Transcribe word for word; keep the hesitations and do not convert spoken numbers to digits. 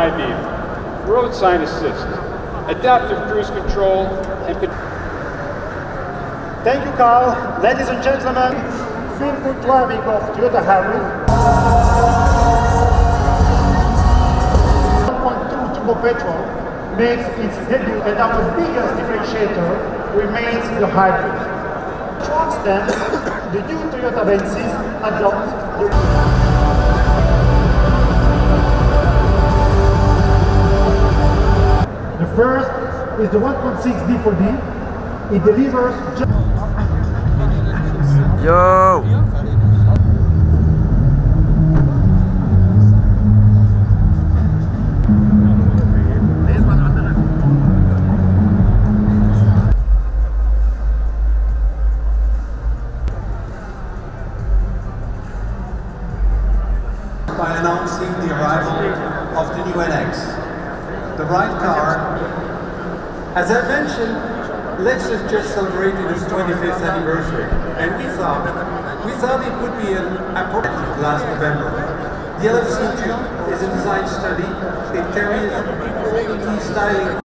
I-beam, road sign assist, adaptive cruise control, and... Thank you, Carl. Ladies and gentlemen, feel good driving of Toyota Harry. one point two turbo petrol makes its debut, and our biggest differentiator remains the hybrid. Towards them, the new Toyota Benzes adopt the... The first is the one point six D four D. It delivers just... Yo! By announcing the arrival of the new N X, the right car. As I mentioned, Lexus just celebrated its twenty-fifth anniversary, and we thought we thought it would be an appropriate last November. The L F C two is a design study. It carries all the key styling